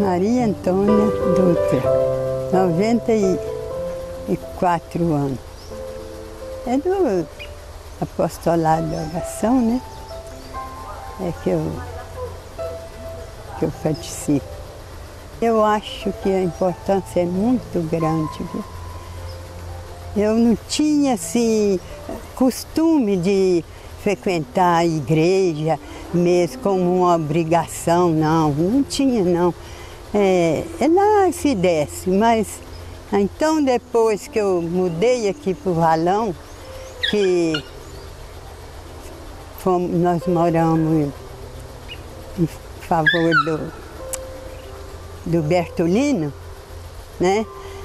Maria Antônia Dutra, 94 anos. É do apostolado de oração, né? É que eu participo. Eu acho que a importância é muito grande, viu? Eu não tinha, assim, costume de frequentar a igreja mesmo como uma obrigação, não tinha, não. É lá se desce, mas então depois que eu mudei aqui para o Valão, que nós moramos em favor do Bertolino, né?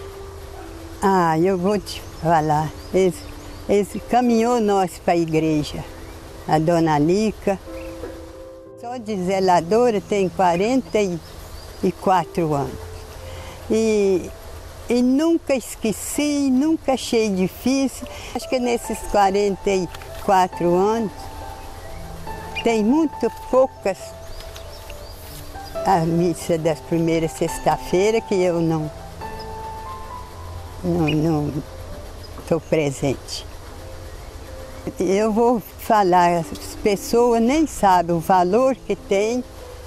Eu vou te falar, eles caminhou nós para a igreja, a dona Lica. Só de zeladora tem 44 anos. E nunca esqueci, nunca achei difícil. Acho que nesses 44 anos tem muito poucas a missa das primeiras sexta-feiras que eu não estou presente. Eu vou falar, as pessoas nem sabem o valor que tem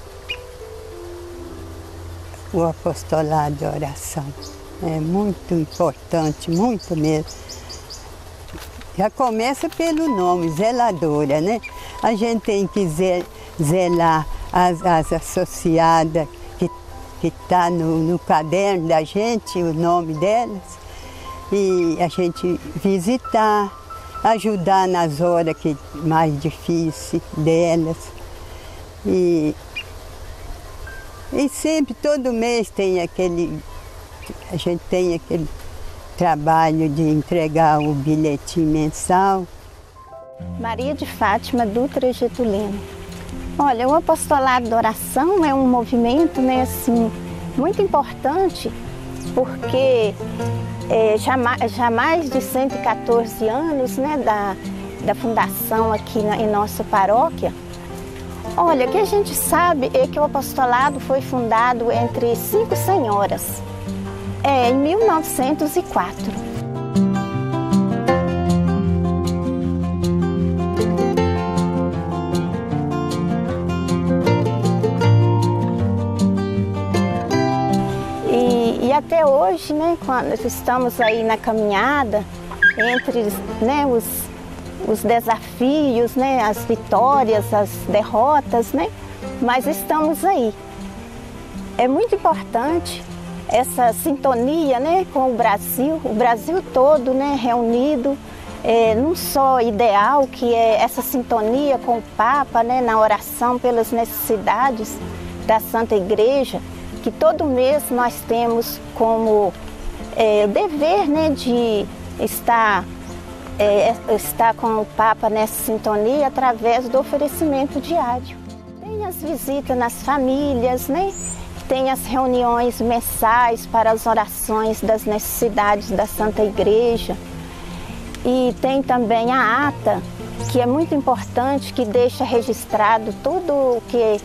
o apostolado de oração. É muito importante, muito mesmo. Já começa pelo nome, zeladora, né? A gente tem que zelar as associadas que está no caderno da gente, o nome delas, e a gente visitar, ajudar nas horas mais difíceis delas. E sempre, todo mês, a gente tem aquele trabalho de entregar o bilhetinho mensal. Maria de Fátima Dutra Getulino. Olha, o apostolado da oração é um movimento, né, assim, muito importante, porque já mais de 114 anos, né, da fundação aqui em nossa paróquia. Olha, o que a gente sabe é que o apostolado foi fundado entre 5 senhoras, em 1904. E até hoje, né, quando estamos aí na caminhada, entre, né, os desafios, né, as vitórias, as derrotas, né, mas estamos aí. É muito importante essa sintonia, né, com o Brasil todo, né, reunido num só ideal, que é essa sintonia com o Papa, né, na oração pelas necessidades da Santa Igreja, que todo mês nós temos como dever, né, de estar com o Papa nessa sintonia através do oferecimento diário. Tem as visitas nas famílias, né? Tem as reuniões mensais para as orações das necessidades da Santa Igreja. E tem também a ata, que é muito importante, que deixa registrado tudo o que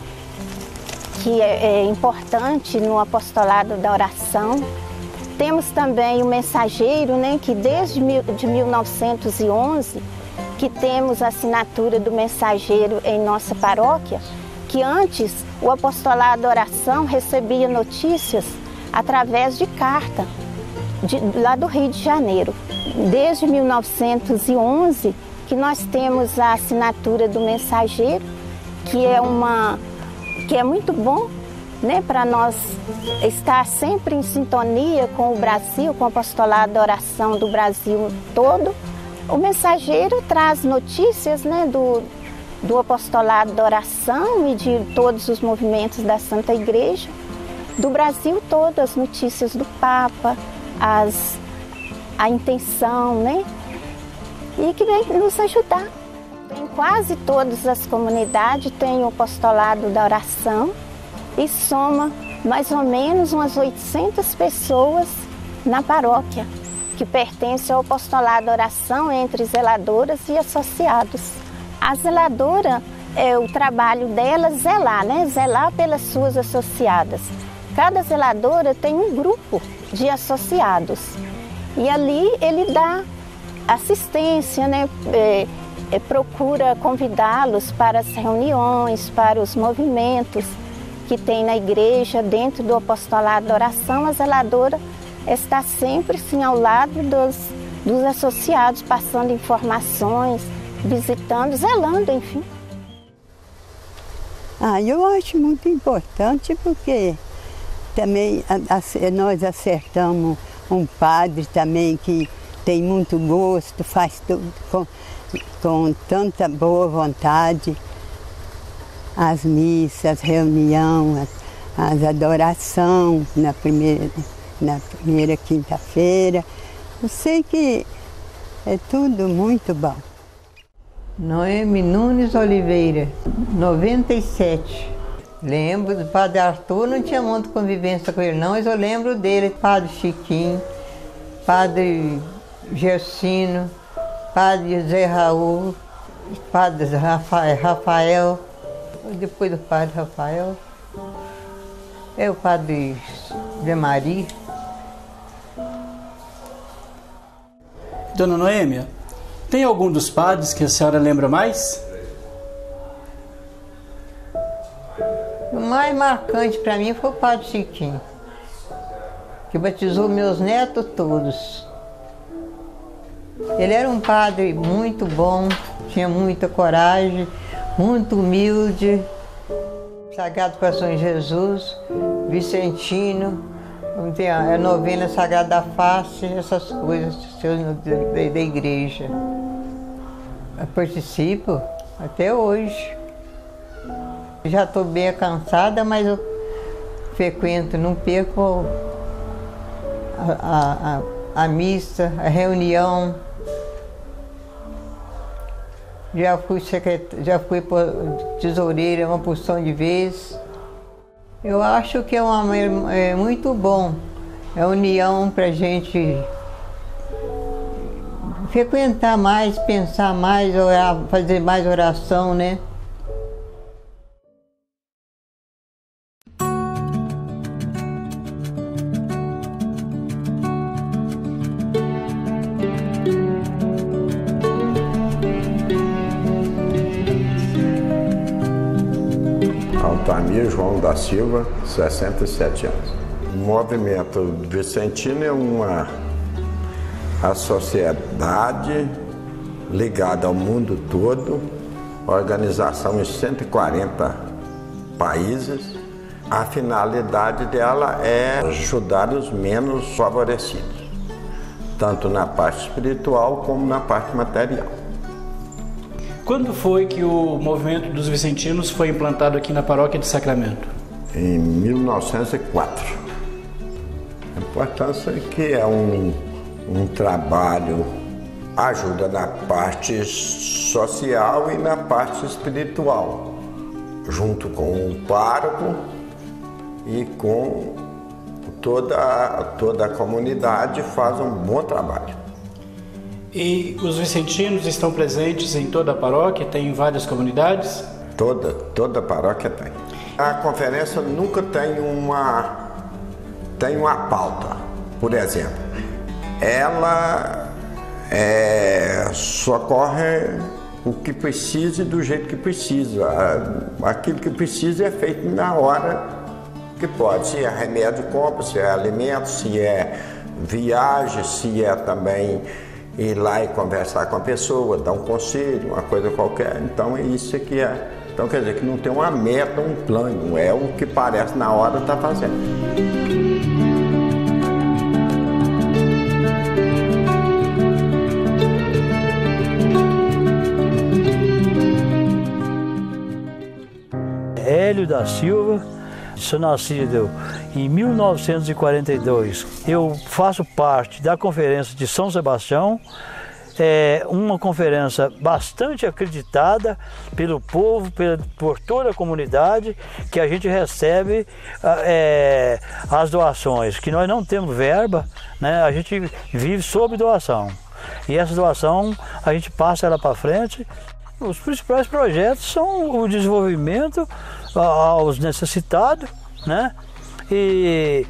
é importante no apostolado da oração. Temos também o mensageiro, né, que desde 1911, que temos a assinatura do mensageiro em nossa paróquia, que antes o apostolado da oração recebia notícias através de carta, lá do Rio de Janeiro. Desde 1911 que nós temos a assinatura do mensageiro, que é muito bom, né, para nós estar sempre em sintonia com o Brasil, com o apostolado da oração do Brasil todo. O mensageiro traz notícias, né, do apostolado da oração e de todos os movimentos da Santa Igreja, do Brasil todo, as notícias do Papa, a intenção, né, e que vem nos ajudar. Em quase todas as comunidades tem o apostolado da oração, e soma mais ou menos umas 800 pessoas na paróquia, que pertencem ao apostolado da oração entre zeladoras e associados. A zeladora, o trabalho dela é zelar, né? Zelar pelas suas associadas. Cada zeladora tem um grupo de associados e ali ele dá assistência, né? Procura convidá-los para as reuniões, para os movimentos que tem na igreja, dentro do apostolado da oração. A zeladora está sempre sim, ao lado dos associados, passando informações, visitando, zelando, enfim. Eu acho muito importante porque também nós acertamos um padre também que tem muito gosto, faz tudo com tanta boa vontade. As missas, as reuniões, as adorações na primeira quinta-feira. Eu sei que é tudo muito bom. Noemi Nunes Oliveira, 97. Lembro do Padre Arthur, não tinha muita convivência com ele não, mas eu lembro dele, Padre Chiquinho, Padre Gersino, Padre Zé Raul, Padre Rafael, depois do Padre Rafael, o Padre Zé Maria. Dona Noêmia, tem algum dos padres que a senhora lembra mais? O mais marcante para mim foi o Padre Chiquinho, que batizou meus netos todos. Ele era um padre muito bom, tinha muita coragem, muito humilde. Sagrado Coração de Jesus, Vicentino, a novena Sagrada da Face, essas coisas da igreja. Eu participo até hoje. Já estou bem cansada, mas eu frequento, não perco a missa, a reunião. Já fui tesoureira uma porção de vezes. Eu acho que é muito bom, é união para a gente frequentar mais, pensar mais, orar, fazer mais oração, né? Altamir João da Silva, 67 anos. O movimento vicentino é uma sociedade ligada ao mundo todo, organização em 140 países. A finalidade dela é ajudar os menos favorecidos, tanto na parte espiritual como na parte material. Quando foi que o movimento dos vicentinos foi implantado aqui na paróquia de Sacramento? Em 1904. A importância é que é um trabalho, ajuda na parte social e na parte espiritual, junto com o pároco e com toda a comunidade faz um bom trabalho. E os vicentinos estão presentes em toda a paróquia? Tem em várias comunidades? Toda paróquia tem. A conferência nunca tem uma pauta, por exemplo. Ela socorre o que precisa e do jeito que precisa. Aquilo que precisa é feito na hora que pode. Se é remédio, compra, se é alimento, se é viagem, se é também ir lá e conversar com a pessoa, dar um conselho, uma coisa qualquer. Então é isso que é. Então quer dizer que não tem uma meta, um plano, é o que parece na hora está fazendo. Hélio da Silva, sou nascido em 1942. Eu faço parte da Conferência de São Sebastião, uma conferência bastante acreditada pelo povo, por toda a comunidade, que a gente recebe as doações, que nós não temos verba, né? A gente vive sob doação. E essa doação a gente passa ela para frente. Os principais projetos são o desenvolvimento aos necessitados, né? e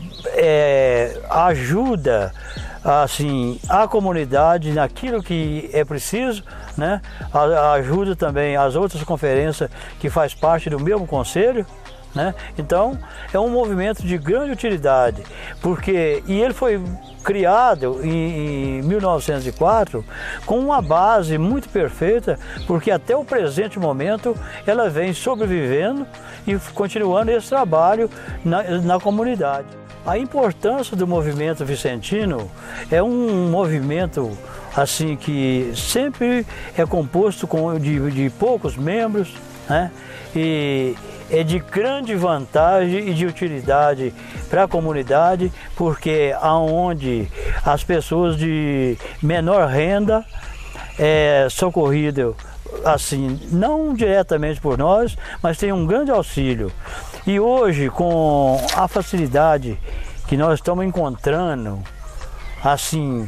ajuda assim a comunidade naquilo que é preciso, né? Ajuda também as outras conferências que faz parte do mesmo conselho, né? Então é um movimento de grande utilidade, e ele foi criado em 1904 com uma base muito perfeita, porque até o presente momento ela vem sobrevivendo e continuando esse trabalho na comunidade. A importância do movimento vicentino é um movimento assim que sempre é composto de poucos membros, né? E é de grande vantagem e de utilidade para a comunidade, porque aonde as pessoas de menor renda é socorrido assim, não diretamente por nós, mas tem um grande auxílio. E hoje, com a facilidade que nós estamos encontrando, assim,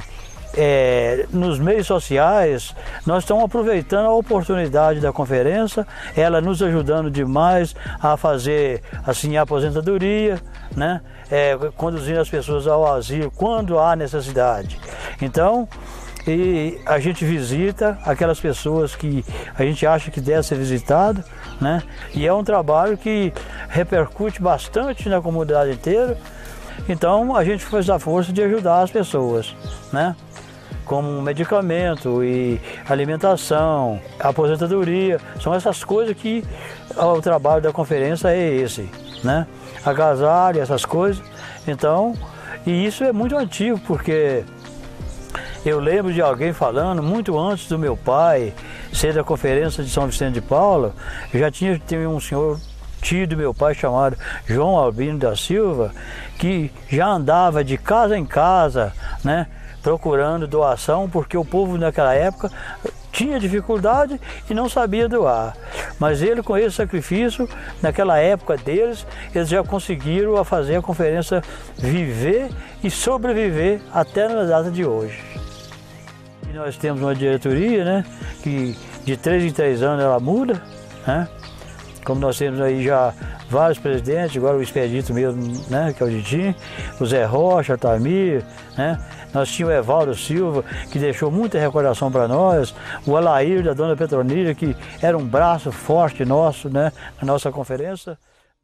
nos meios sociais, nós estamos aproveitando a oportunidade da conferência, ela nos ajudando demais a fazer assim, a aposentadoria, né? Conduzindo as pessoas ao asilo quando há necessidade. Então, e a gente visita aquelas pessoas que a gente acha que deve ser visitado, né? E é um trabalho que repercute bastante na comunidade inteira. Então a gente faz a força de ajudar as pessoas, né? Como medicamento e alimentação, aposentadoria, são essas coisas que o trabalho da conferência é esse, né? Agasalho, essas coisas. Então, e isso é muito antigo, porque eu lembro de alguém falando, muito antes do meu pai ser da conferência de São Vicente de Paula, já tinha um senhor tio do meu pai chamado João Albino da Silva, que já andava de casa em casa, né, procurando doação, porque o povo naquela época tinha dificuldade e não sabia doar. Mas ele, com esse sacrifício, naquela época deles, eles já conseguiram fazer a conferência viver e sobreviver até na data de hoje. E nós temos uma diretoria, né, que de 3 em 3 anos ela muda, né? Como nós temos aí já vários presidentes, agora o Expedito mesmo, né, que é o Didim, o Zé Rocha, o Tamir, né? Nós tínhamos o Evaldo Silva, que deixou muita recordação para nós, o Alair da Dona Petronilha, que era um braço forte nosso, né, na nossa conferência.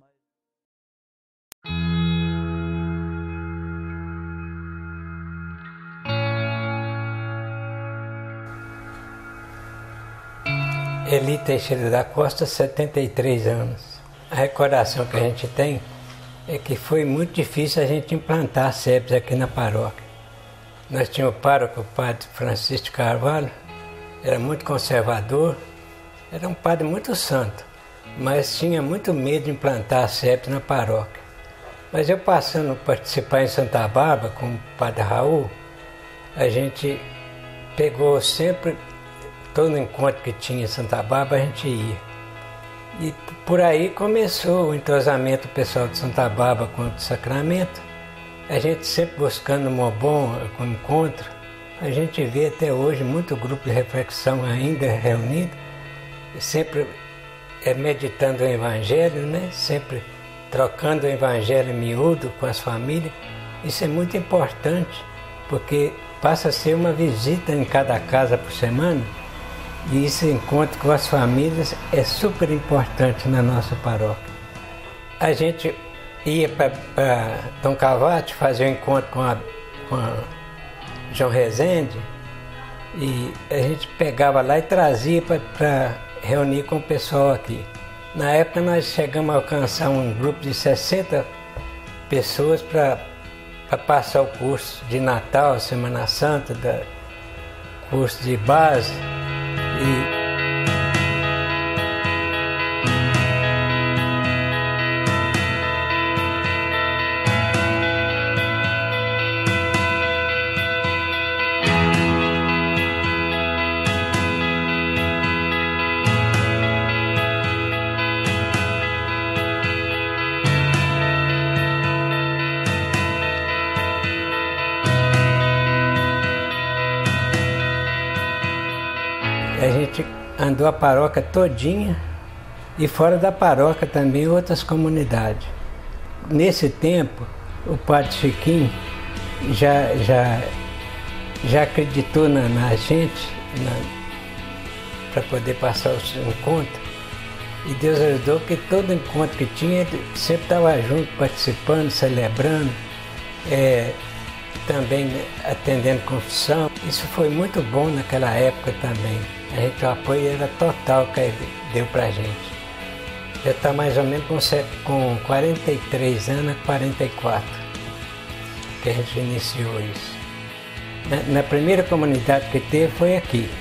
Eli Teixeira da Costa, 73 anos. A recordação que a gente tem é que foi muito difícil a gente implantar a SEBS aqui na paróquia. Nós tínhamos o pároco, o padre Francisco de Carvalho, era muito conservador, era um padre muito santo, mas tinha muito medo de implantar a SEBS na paróquia. Mas eu passando a participar em Santa Bárbara com o padre Raul, a gente pegou sempre, todo encontro que tinha em Santa Bárbara a gente ia. E por aí começou o entrosamento do pessoal de Santa Bárbara com o sacramento. A gente sempre buscando um bom encontro. A gente vê até hoje muito grupo de reflexão ainda reunido, sempre meditando o Evangelho, né? Sempre trocando o Evangelho miúdo com as famílias. Isso é muito importante, porque passa a ser uma visita em cada casa por semana, e esse encontro com as famílias é super importante na nossa paróquia. A gente ia para Dom Cavate fazer um encontro com a João Rezende, e a gente pegava lá e trazia para reunir com o pessoal aqui. Na época nós chegamos a alcançar um grupo de 60 pessoas para passar o curso de Natal, Semana Santa, curso de base. A gente andou a paróquia todinha e fora da paróquia também outras comunidades. nesse tempo, o padre Chiquinho já acreditou na gente, para poder passar os encontros. E Deus ajudou que todo encontro que tinha, ele sempre estava junto, participando, celebrando, também atendendo confissão. Isso foi muito bom naquela época também. O apoio era total que ele deu para a gente. Já está mais ou menos com 43 anos, 44, que a gente iniciou isso. Na primeira comunidade que teve foi aqui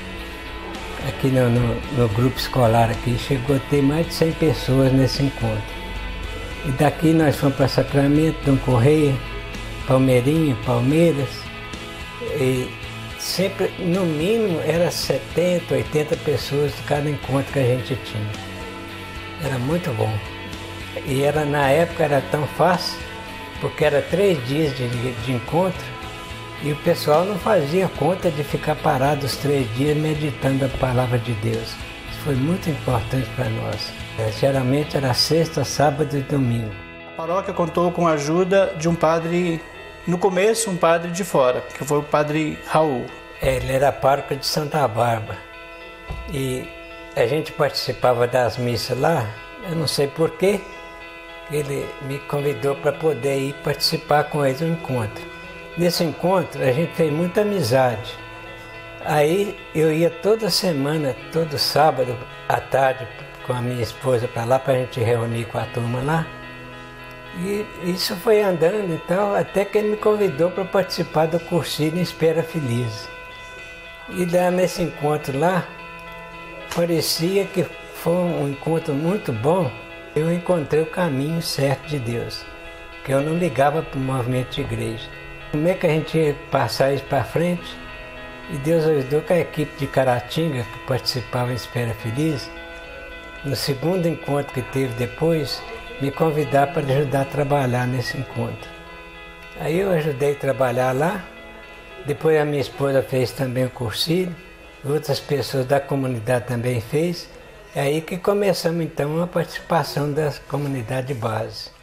no grupo escolar aqui, chegou a ter mais de 100 pessoas nesse encontro. E daqui nós fomos para Sacramento, Dom Correia, Palmeirinha, Palmeiras, e sempre, no mínimo, era 70, 80 pessoas de cada encontro que a gente tinha. Era muito bom. E na época era tão fácil, porque era 3 dias de encontro, e o pessoal não fazia conta de ficar parado os 3 dias meditando a palavra de Deus. Isso foi muito importante para nós. Geralmente era sexta, sábado e domingo. A paróquia contou com a ajuda de um padre, no começo um padre de fora, que foi o padre Raul. Ele era pároco de Santa Bárbara. E a gente participava das missas lá, eu não sei porquê, ele me convidou para poder ir participar com ele no encontro. Nesse encontro a gente fez muita amizade. Aí eu ia toda semana, todo sábado à tarde com a minha esposa para lá, para a gente reunir com a turma lá. E isso foi andando e tal, até que ele me convidou para participar do cursinho Espera Feliz. E lá nesse encontro lá, parecia que foi um encontro muito bom. Eu encontrei o caminho certo de Deus, que eu não ligava para o movimento de igreja. Como é que a gente ia passar isso para frente? E Deus ajudou com a equipe de Caratinga, que participava em Espera Feliz, no segundo encontro que teve depois, me convidar para ajudar a trabalhar nesse encontro. Aí eu ajudei a trabalhar lá, depois a minha esposa fez também o cursinho, outras pessoas da comunidade também fez, é aí que começamos então a participação da comunidade de base.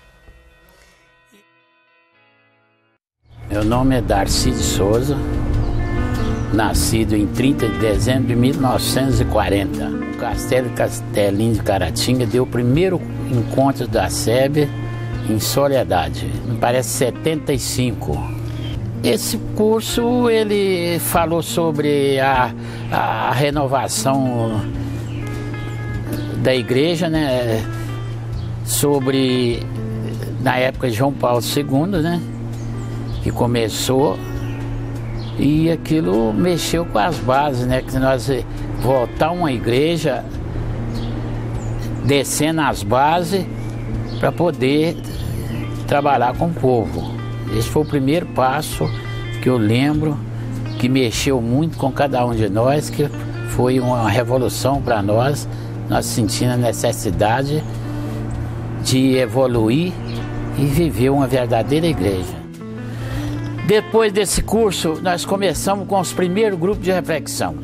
Meu nome é Darcy de Souza, nascido em 30 de dezembro de 1940. O Castelo Castelinho de Caratinga deu o primeiro encontro da SEB em Soledade, me parece 75. Esse curso ele falou sobre a renovação da igreja, né? Sobre, na época de João Paulo II, né? Que começou, e aquilo mexeu com as bases, né? Que nós voltar uma igreja descendo as bases para poder trabalhar com o povo. Esse foi o primeiro passo que eu lembro, que mexeu muito com cada um de nós, que foi uma revolução para nós sentindo a necessidade de evoluir e viver uma verdadeira igreja. Depois desse curso, nós começamos com os primeiros grupos de reflexão.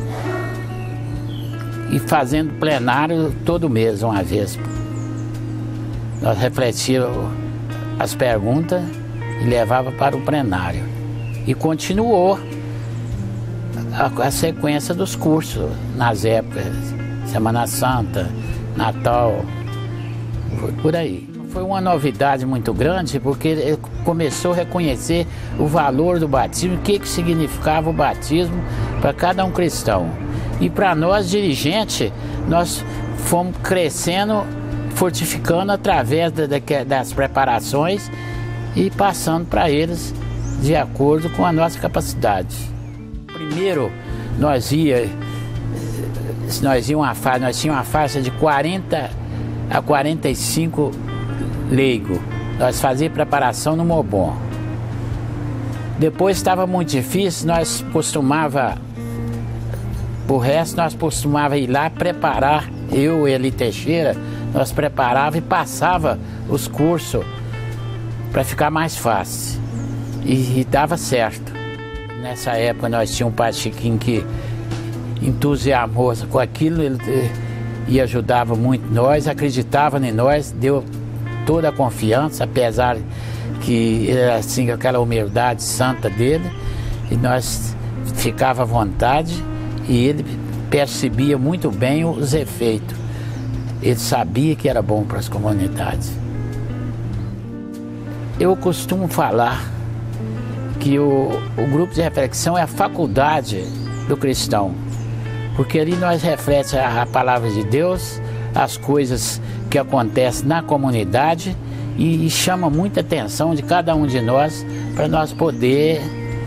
E fazendo plenário todo mês, uma vez. Nós refletíamos as perguntas e levava para o plenário. E continuou a sequência dos cursos nas épocas, Semana Santa, Natal, por aí. Foi uma novidade muito grande, porque ele começou a reconhecer o valor do batismo, o que significava o batismo para cada um cristão. E para nós, dirigentes, nós fomos crescendo, fortificando através das preparações e passando para eles de acordo com a nossa capacidade. Primeiro, nós tínhamos uma faixa de 40 a 45 leigo. Nós fazíamos preparação no Mobon. Depois estava muito difícil, nós costumava ir lá preparar, eu e Eli Teixeira, nós preparava e passava os cursos para ficar mais fácil. E dava certo. Nessa época nós tínhamos um padre Chiquinho que entusiasmou com aquilo, ele ajudava muito nós, acreditava em nós, deu toda a confiança, apesar que era assim, aquela humildade santa dele, e nós ficava à vontade, e ele percebia muito bem os efeitos. Ele sabia que era bom para as comunidades. Eu costumo falar que o grupo de reflexão é a faculdade do cristão, porque ali nós refletimos a palavra de Deus, as coisas que acontecem na comunidade, e chama muita atenção de cada um de nós para nós poder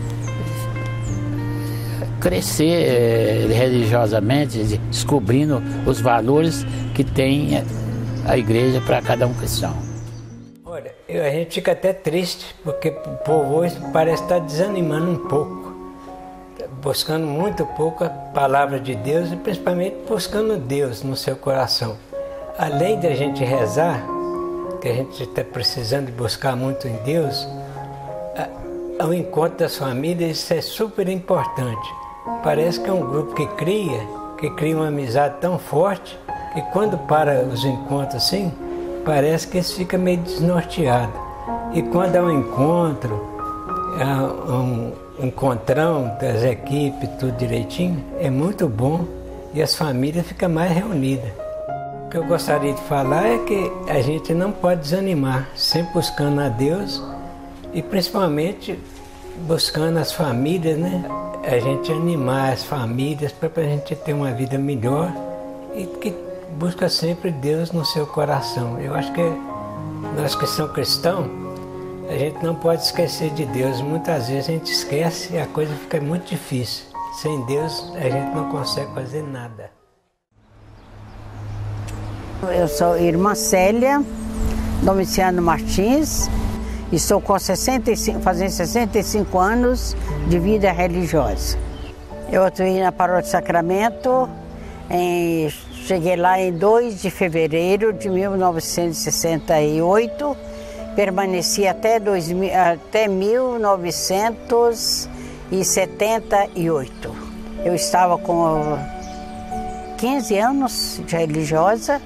crescer religiosamente, descobrindo os valores que tem a igreja para cada um cristão. Olha, a gente fica até triste, porque o povo hoje parece estar desanimando um pouco, buscando muito pouco a palavra de Deus e principalmente buscando Deus no seu coração. Além de a gente rezar, que a gente está precisando de buscar muito em Deus, o encontro das famílias, isso é super importante. Parece que é um grupo que cria uma amizade tão forte, que quando para os encontros assim, parece que eles ficam meio desnorteados. E quando há um encontro, um encontrão das equipes, tudo direitinho, é muito bom e as famílias ficam mais reunidas. O que eu gostaria de falar é que a gente não pode desanimar, sempre buscando a Deus e principalmente buscando as famílias, né? A gente animar as famílias para a gente ter uma vida melhor e que busca sempre Deus no seu coração. Eu acho que nós que somos cristãos, a gente não pode esquecer de Deus. Muitas vezes a gente esquece e a coisa fica muito difícil. Sem Deus a gente não consegue fazer nada. Eu sou irmã Célia Domiciano Martins e estou com fazendo 65 anos de vida religiosa. Eu atuei na Paróquia do Sacramento, cheguei lá em 2 de fevereiro de 1968, permaneci até 1978. Eu estava com 15 anos de religiosa.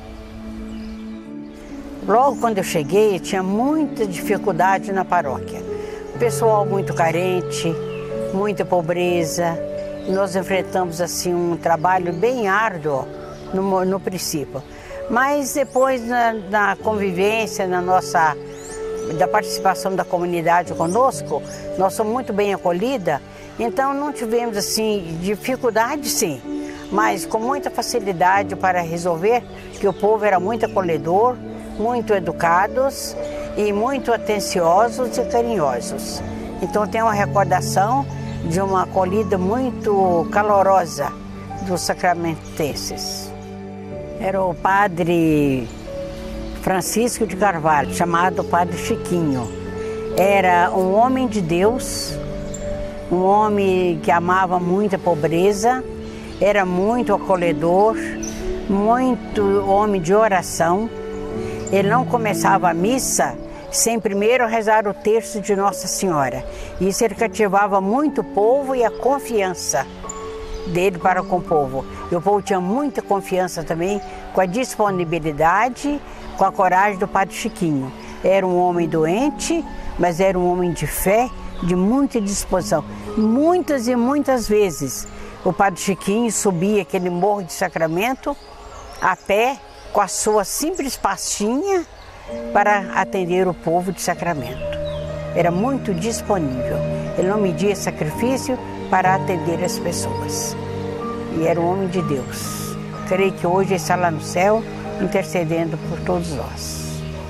Logo quando eu cheguei, tinha muita dificuldade na paróquia. O pessoal muito carente, muita pobreza. Nós enfrentamos assim um trabalho bem árduo no princípio. Mas depois na convivência, da participação da comunidade conosco, nós somos muito bem acolhidas. Então não tivemos assim dificuldade, sim, mas com muita facilidade para resolver, que o povo era muito acolhedor, muito educados e muito atenciosos e carinhosos. Então tem uma recordação de uma acolhida muito calorosa dos sacramentenses. Era o padre Francisco de Carvalho, chamado Padre Chiquinho. Era um homem de Deus, um homem que amava muito a pobreza, era muito acolhedor, muito homem de oração. Ele não começava a missa sem primeiro rezar o terço de Nossa Senhora. Isso ele cativava muito o povo e a confiança dele para com o povo. E o povo tinha muita confiança também com a disponibilidade, com a coragem do Padre Chiquinho. Era um homem doente, mas era um homem de fé, de muita disposição. Muitas e muitas vezes o Padre Chiquinho subia aquele morro de Sacramento a pé, com a sua simples pastinha para atender o povo de Sacramento. Era muito disponível. Ele não media sacrifício para atender as pessoas. E era um homem de Deus. Creio que hoje ele está lá no céu, intercedendo por todos nós.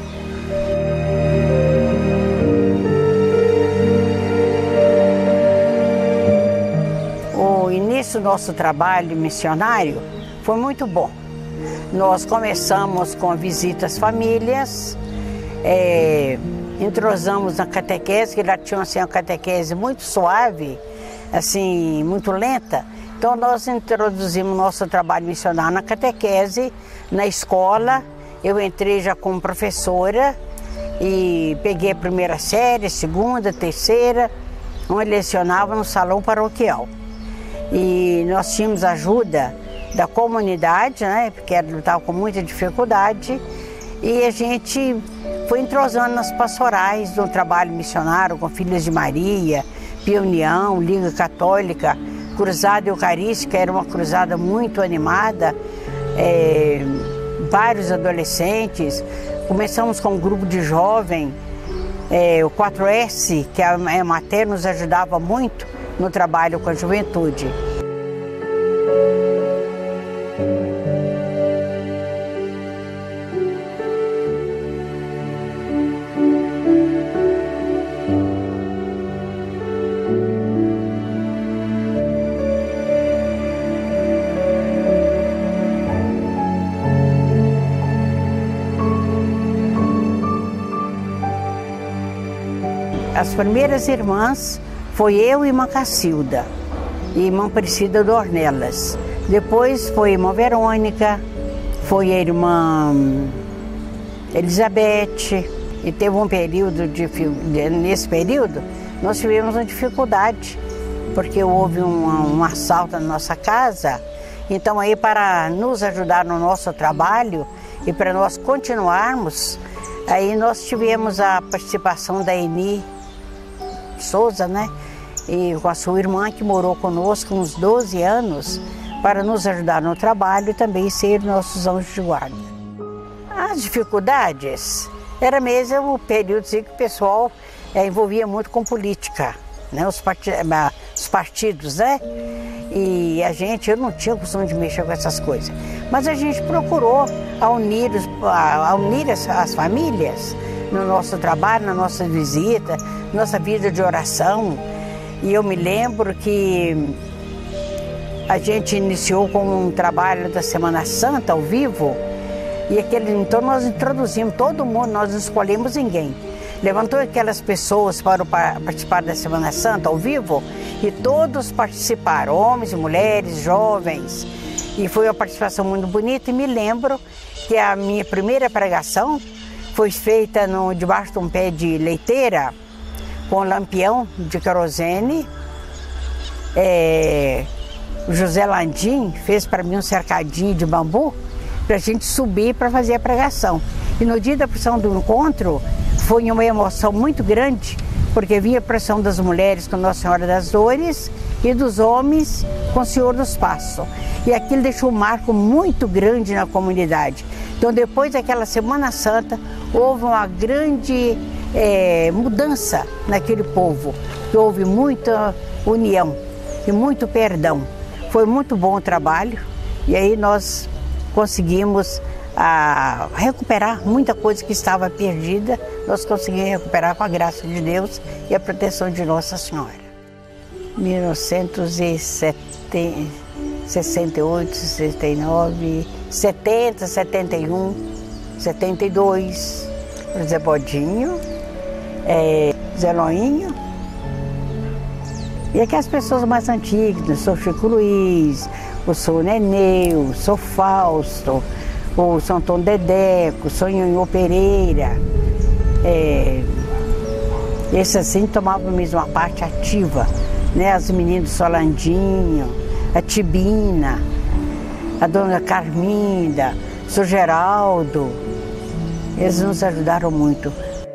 O início do nosso trabalho missionário foi muito bom. Nós começamos com visitas às famílias, entrosamos na catequese, que lá tinha assim, uma catequese muito suave, assim, muito lenta. Então nós introduzimos nosso trabalho missionário na catequese, na escola. Eu entrei já como professora e peguei a primeira série, segunda, terceira, onde lecionava no salão paroquial. E nós tínhamos ajuda da comunidade, né, porque ela estava com muita dificuldade, E a gente foi entrosando nas pastorais do trabalho missionário com Filhas de Maria, Pia União, Liga Católica, Cruzada Eucarística, era uma cruzada muito animada, vários adolescentes. Começamos com um grupo de jovem, o 4S, que a Emater nos ajudava muito no trabalho com a juventude. As primeiras irmãs foi eu e irmã Cacilda, e irmã Priscila do Ornelas. Depois foi a irmã Verônica, foi a irmã Elizabeth, e teve um período, nesse período, nós tivemos uma dificuldade, porque houve um assalto na nossa casa. Então aí, para nos ajudar no nosso trabalho e para nós continuarmos, aí nós tivemos a participação da Eni Souza, né? E com a sua irmã, que morou conosco uns 12 anos, para nos ajudar no trabalho e também ser nossos anjos de guarda. As dificuldades era mesmo o período que o pessoal envolvia muito com política, né? Os partidos, né? E eu não tinha costume de mexer com essas coisas, mas a gente procurou unir as famílias no nosso trabalho, na nossa visita, nossa vida de oração. E eu me lembro que a gente iniciou com um trabalho da Semana Santa ao vivo, e então nós introduzimos todo mundo, nós não escolhemos ninguém. Levantou aquelas pessoas para participar da Semana Santa ao vivo, e todos participaram, homens e mulheres, jovens, e foi uma participação muito bonita. E me lembro que a minha primeira pregação foi feita debaixo de um pé de leiteira, com lampião de querosene. O José Landim fez para mim um cercadinho de bambu para a gente subir para fazer a pregação. E no dia da procissão do encontro foi uma emoção muito grande, porque vinha a procissão das mulheres com Nossa Senhora das Dores e dos homens com o Senhor dos Passos. E aquilo deixou um marco muito grande na comunidade. Então, depois daquela Semana Santa, houve uma grande mudança naquele povo. Houve muita união e muito perdão. Foi muito bom o trabalho, e aí nós conseguimos recuperar muita coisa que estava perdida. Nós conseguimos recuperar com a graça de Deus e a proteção de Nossa Senhora. 1968, 69, 70, 71, 72, José Bodinho, Zé Loinho, e aqui as pessoas mais antigas, o Sr. Chico Luiz, o Sr. Nenê, o Sr. Fausto, o Sr. Antônio Dedeco, o Sr. Nhonhô Pereira. Esses assim tomavam mesmo uma parte ativa, né? As meninas do Solandinho, a Tibina, a dona Carminda, o Sr. Geraldo. Eles nos ajudaram muito.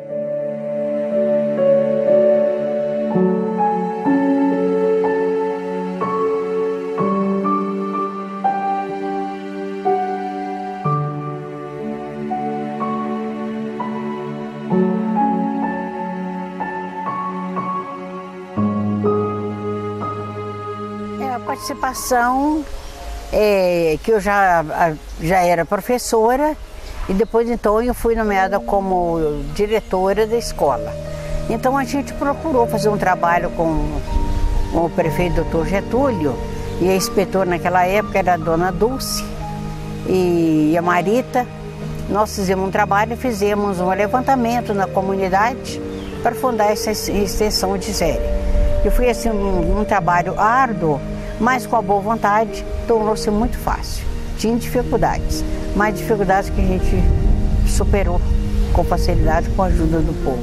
A participação que eu já era professora, e depois então eu fui nomeada como diretora da escola. Então a gente procurou fazer um trabalho com o prefeito Dr. Getúlio, e a inspetora naquela época era a dona Dulce e a Marita. Nós fizemos um trabalho e fizemos um levantamento na comunidade para fundar essa extensão de série. E foi assim um trabalho árduo, mas com a boa vontade tornou-se muito fácil. Tinha dificuldades, mas dificuldades que a gente superou com facilidade, com a ajuda do povo.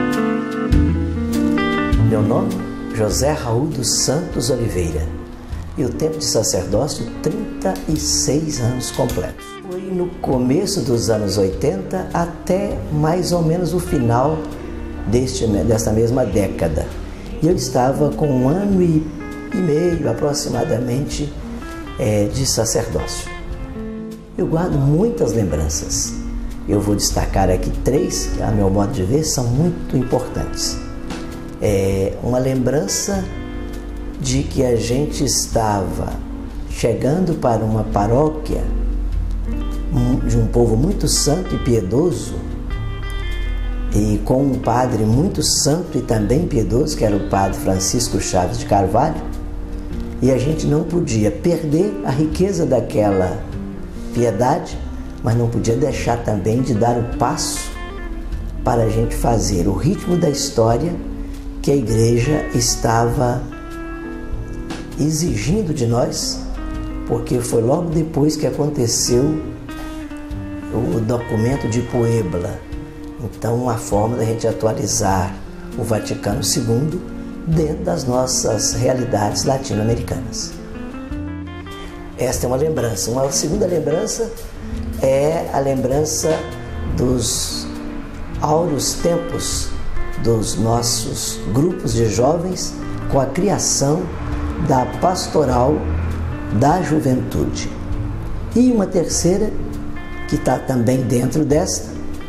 Meu nome? José Raul dos Santos Oliveira. e o tempo de sacerdócio 36 anos completos. Foi no começo dos anos 80 até mais ou menos o final desta mesma década. E eu estava com 1 ano e meio aproximadamente de sacerdócio. Eu guardo muitas lembranças. Eu vou destacar aqui 3 que, a meu modo de ver, são muito importantes. Uma lembrança de que a gente estava chegando para uma paróquia de um povo muito santo e piedoso, e com um padre muito santo e também piedoso, que era o padre Francisco Chaves de Carvalho, e a gente não podia perder a riqueza daquela piedade, mas não podia deixar também de dar o passo para a gente fazer o ritmo da história que a igreja estava exigindo de nós, porque foi logo depois que aconteceu o documento de Puebla. Então, uma forma da gente atualizar o Vaticano II dentro das nossas realidades latino-americanas. Esta é uma lembrança. Uma segunda lembrança é a lembrança dos áureos tempos dos nossos grupos de jovens com a criação da pastoral da juventude. E uma terceira, que está também dentro desta,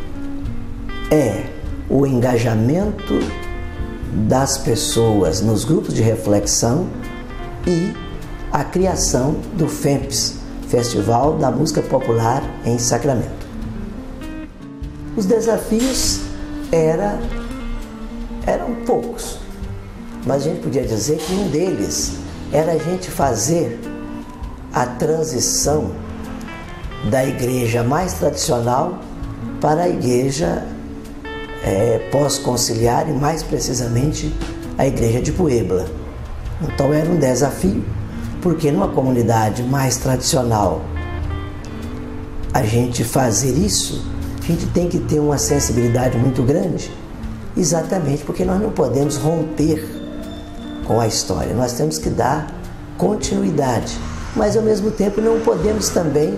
é o engajamento das pessoas nos grupos de reflexão e a criação do FEMPS, Festival da Música Popular em Sacramento. Os desafios eram poucos, mas a gente podia dizer que um deles era a gente fazer a transição da igreja mais tradicional para a igreja pós-conciliar e mais precisamente a igreja de Puebla. Então era um desafio, porque numa comunidade mais tradicional a gente fazer isso, a gente tem que ter uma sensibilidade muito grande, exatamente porque nós não podemos romper com a história, nós temos que dar continuidade, mas ao mesmo tempo não podemos também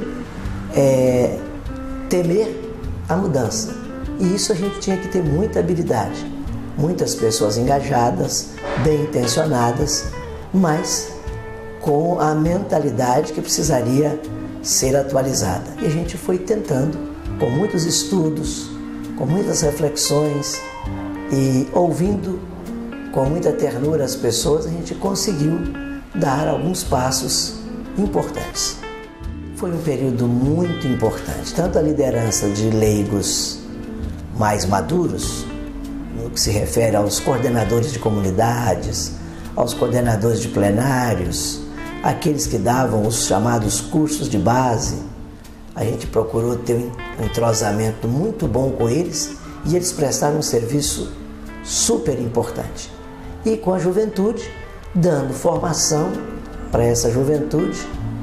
temer a mudança. E isso a gente tinha que ter muita habilidade, muitas pessoas engajadas, bem intencionadas, mas com a mentalidade que precisaria ser atualizada. E a gente foi tentando, com muitos estudos, com muitas reflexões e ouvindo com muita ternura as pessoas, a gente conseguiu dar alguns passos importantes. Foi um período muito importante, tanto a liderança de leigos mais maduros, no que se refere aos coordenadores de comunidades, aos coordenadores de plenários, aqueles que davam os chamados cursos de base. A gente procurou ter um entrosamento muito bom com eles e eles prestaram um serviço super importante. E com a juventude, dando formação para essa juventude,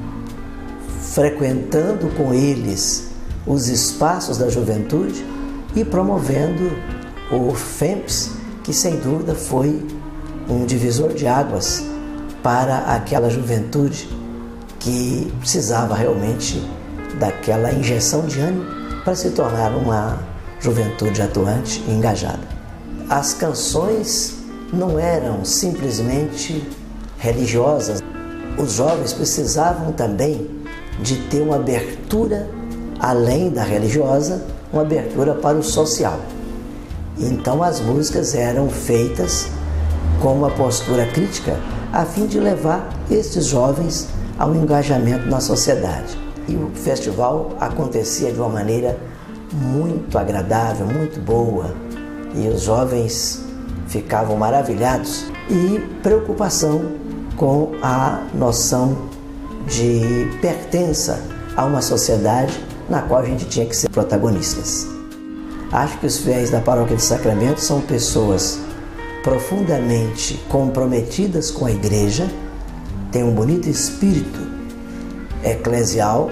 frequentando com eles os espaços da juventude e promovendo o FEMPS, que sem dúvida foi um divisor de águas para aquela juventude que precisava realmente daquela injeção de ânimo para se tornar uma juventude atuante e engajada. As canções não eram simplesmente religiosas. Os jovens precisavam também de ter uma abertura, além da religiosa, uma abertura para o social. Então as músicas eram feitas com uma postura crítica a fim de levar estes jovens ao engajamento na sociedade. E o festival acontecia de uma maneira muito agradável, muito boa, e os jovens ficavam maravilhados, e preocupação com a noção de pertença a uma sociedade na qual a gente tinha que ser protagonistas. Acho que os fiéis da Paróquia de Sacramento são pessoas profundamente comprometidas com a igreja, têm um bonito espírito eclesial,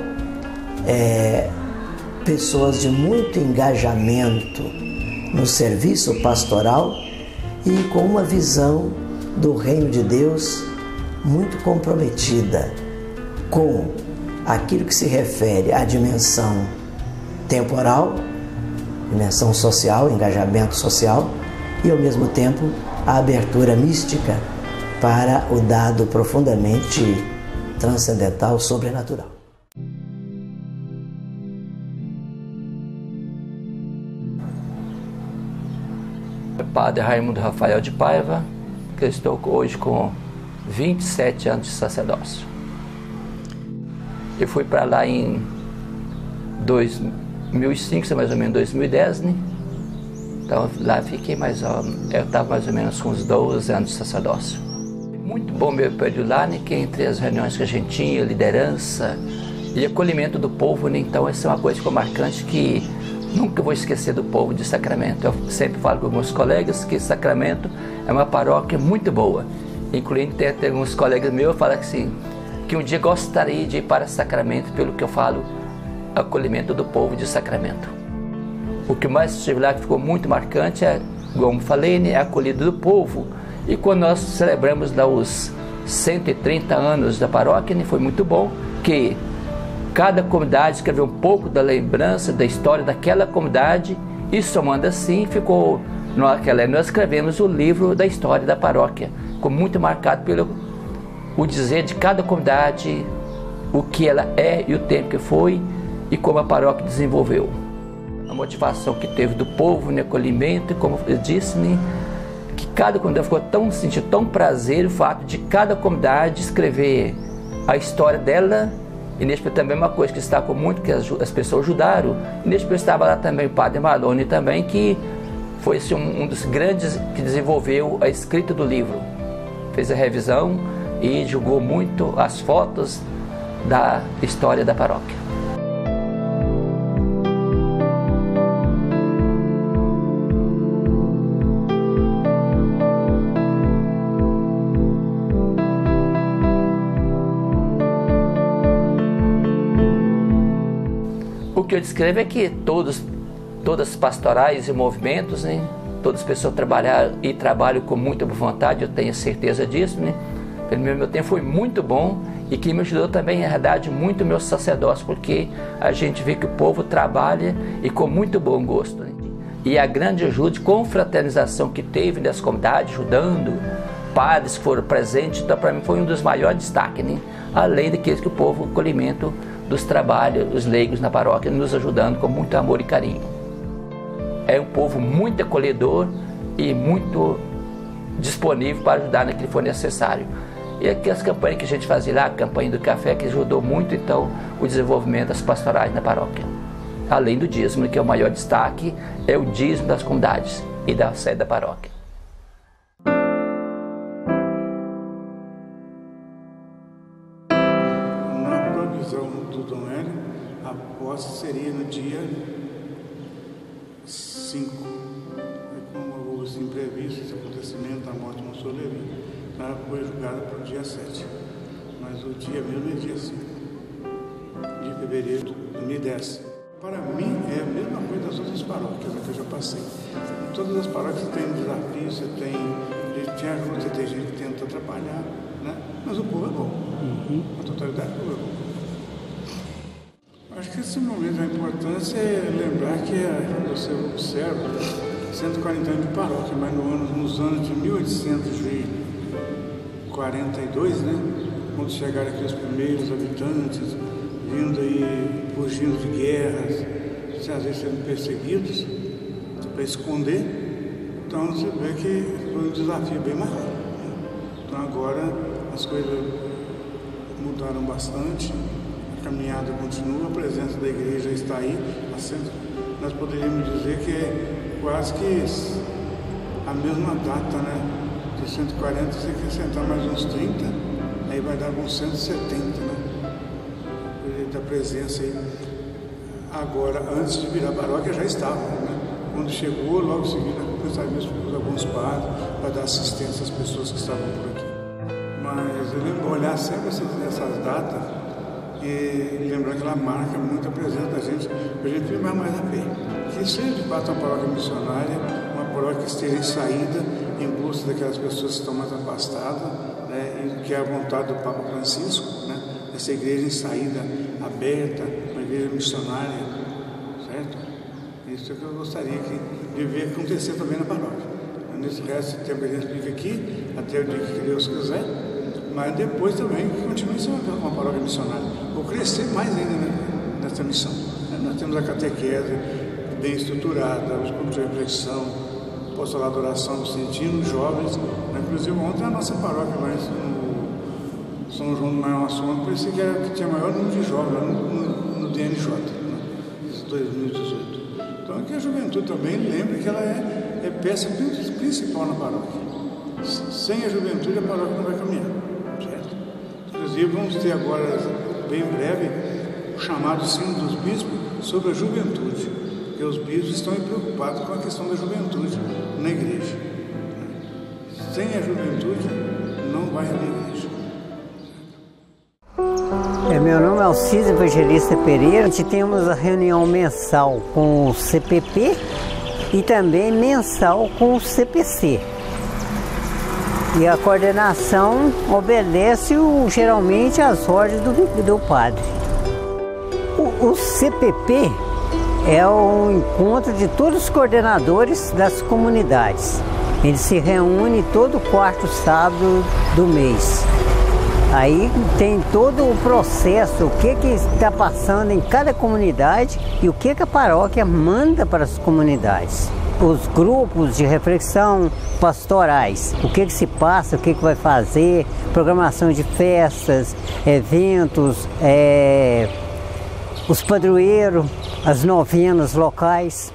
pessoas de muito engajamento no serviço pastoral e com uma visão do reino de Deus muito comprometida com aquilo que se refere à dimensão temporal, dimensão social, engajamento social, e ao mesmo tempo a abertura mística para o dado profundamente transcendental, sobrenatural. Padre Raimundo Rafael de Paiva, que eu estou hoje com 27 anos de sacerdócio. Eu fui para lá em 2005, mais ou menos 2010, né? Então lá fiquei eu estava mais ou menos com uns 12 anos de sacerdócio. Muito bom meu período lá, né? Que entre as reuniões que a gente tinha, liderança e acolhimento do povo, né? Então essa é uma coisa que ficou marcante, que nunca vou esquecer do povo de Sacramento. Eu sempre falo com meus colegas que Sacramento é uma paróquia muito boa. Incluindo tem alguns colegas meus que falam assim, que um dia gostaria de ir para Sacramento, pelo que eu falo, acolhimento do povo de Sacramento. O que mais estive lá que ficou muito marcante é, como falei, né, a acolhida do povo. E quando nós celebramos lá os 130 anos da paróquia, né, foi muito bom, que cada comunidade escreveu um pouco da lembrança, da história daquela comunidade, e somando assim, ficou, nós escrevemos o livro da história da paróquia, ficou muito marcado pelo o dizer de cada comunidade, o que ela é e o tempo que foi, e como a paróquia desenvolveu. A motivação que teve do povo no acolhimento, como eu disse, né, que cada comunidade sentiu tão prazer o fato de cada comunidade escrever a história dela. E nesse período também uma coisa que destacou muito, que as pessoas ajudaram. E nesse período estava lá também o Padre Malone também, que foi assim, um dos grandes que desenvolveu a escrita do livro. Fez a revisão e julgou muito as fotos da história da paróquia. O que eu descrevo é que todas as pastorais e movimentos, né, todas as pessoas trabalham com muita boa vontade, eu tenho certeza disso, né? Pelo meu tempo foi muito bom, e que me ajudou também, na verdade, muito o meu sacerdócio, porque a gente vê que o povo trabalha e com muito bom gosto, né? E a grande ajuda, confraternização que teve das comunidades, ajudando, padres que foram presentes, então para mim foi um dos maiores destaques, né? Além daqueles que o povo, o acolhimento dos trabalhos, os leigos na paróquia, nos ajudando com muito amor e carinho. É um povo muito acolhedor e muito disponível para ajudar naquilo que for necessário. E aqui as campanhas que a gente fazia lá, a campanha do café, que ajudou muito então o desenvolvimento das pastorais na paróquia. Além do dízimo, que é o maior destaque, é o dízimo das comunidades e da sede da paróquia. Seria no dia 5. Como houve os imprevistos, acontecimento, a morte de Mussolini, ela foi julgada para o dia 7. Mas o dia mesmo é dia 5 de fevereiro de 2010. Para mim é a mesma coisa das outras paróquias que eu já passei. Em todas as paróquias você tem desafios, você tem ajuda, você tem gente que tenta atrapalhar, né? Mas o povo é bom. A totalidade do povo é bom. Acho que esse momento, a importância é lembrar que você observa 140 anos de paróquia, mas nos anos de 1842, né, quando chegaram aqui os primeiros habitantes, vindo aí, fugindo de guerras, às vezes sendo perseguidos, para esconder, então você vê que foi um desafio bem maior. Então agora as coisas mudaram bastante. A caminhada continua, a presença da igreja está aí. Nós poderíamos dizer que é quase que a mesma data, né? De 140, você acrescentar mais uns 30, aí vai dar uns 170, né? Da presença aí. Agora, antes de virar paróquia, já estava, né? Quando chegou, logo em seguida, começaram alguns padres para dar assistência às pessoas que estavam por aqui. Mas eu lembro olhar sempre essas datas, e lembrar que ela marca muito a presença da gente, para a gente firmar mais a fé. Que seja de fato uma paróquia missionária, uma paróquia que esteja em saída, em busca daquelas pessoas que estão mais afastadas, né, e que é a vontade do Papa Francisco, né, essa igreja em saída aberta, uma igreja missionária, certo? Isso é que eu gostaria de ver acontecer também na paróquia. Nesse resto de tempo que a gente fica aqui, até o dia que Deus quiser, mas depois também que continue sendo uma paróquia missionária. Vou crescer mais ainda nessa missão. Nós temos a catequese bem estruturada, os grupos de reflexão, o apostolado de oração, sentindo jovens. Inclusive ontem a nossa paróquia lá no São João do Maior Assunto, parecia que tinha maior número de jovens lá no DNJ, né, em 2018. Então aqui a juventude também lembra que ela é peça principal na paróquia. Sem a juventude a paróquia não vai caminhar, certo? Inclusive vamos ter agora, bem breve, o chamado Sino dos Bispos sobre a juventude, porque os bispos estão preocupados com a questão da juventude na igreja. Sem a juventude não vai haver igreja. Meu nome é Alcides Evangelista Pereira. A gente temos a reunião mensal com o CPP e também mensal com o CPC. E a coordenação obedece geralmente às ordens do padre. O CPP é o encontro de todos os coordenadores das comunidades. Ele se reúne todo quarto sábado do mês. Aí tem todo o processo, o que está passando em cada comunidade e o que a paróquia manda para as comunidades. Os grupos de reflexão pastorais, o que se passa, o que vai fazer, programação de festas, eventos, os padroeiros, as novenas locais.